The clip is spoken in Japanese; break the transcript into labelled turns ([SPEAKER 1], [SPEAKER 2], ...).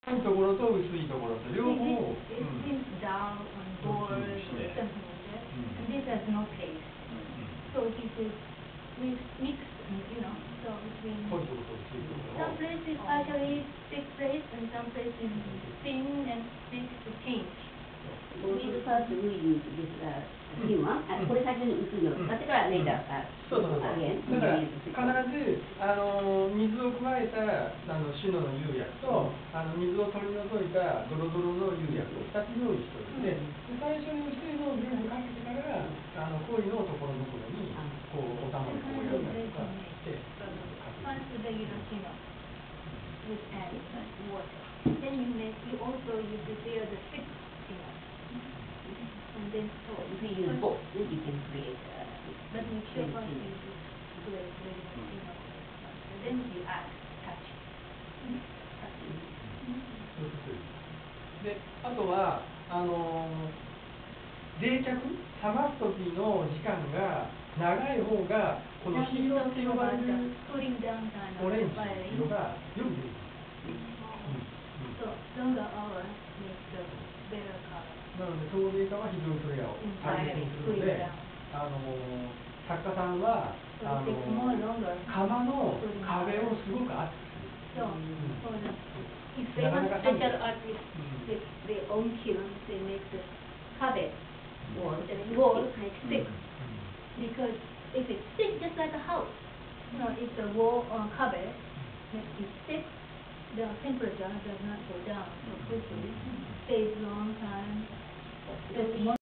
[SPEAKER 1] 濃いところと薄いところと両方を、
[SPEAKER 2] It seems dull and bored or something like that. And this has no taste. So this is mixed, so between
[SPEAKER 1] 濃いところと薄いところ
[SPEAKER 2] some places actually thick place and some places thin and thick to change.
[SPEAKER 3] We first we use this new one. これ最初に薄いのを使ってから later
[SPEAKER 1] そうそうそう。だから必ず水を加えたシュノの釉薬と水を取り除いたドロドロの釉薬を2つ用意しておいて、最初に薄いのを全部かけてから濃いのをところどころにこうお玉でこうやったりとかして。
[SPEAKER 2] First the Hiroshima with and water. Then you also prepare the thick shino. And then
[SPEAKER 3] if you use both, then you can create
[SPEAKER 2] but make sure first you create the shino. And then you add touch.
[SPEAKER 1] で、あとは冷却、冷ます時の時間が長い方がこの黄色って呼ばれるオレンジ色がよく出る。
[SPEAKER 2] So longer hours makes a better color.
[SPEAKER 1] なので陶芸家は非常にそれを大切にするので、作家さんは窯の壁をすごく厚くする。
[SPEAKER 2] If famous special artists with their own kiln, they make the壁wall like thick. Because if it's thick, just like a house, if the wall or壁is thick, the temperature does not go down so quickly, stays long time.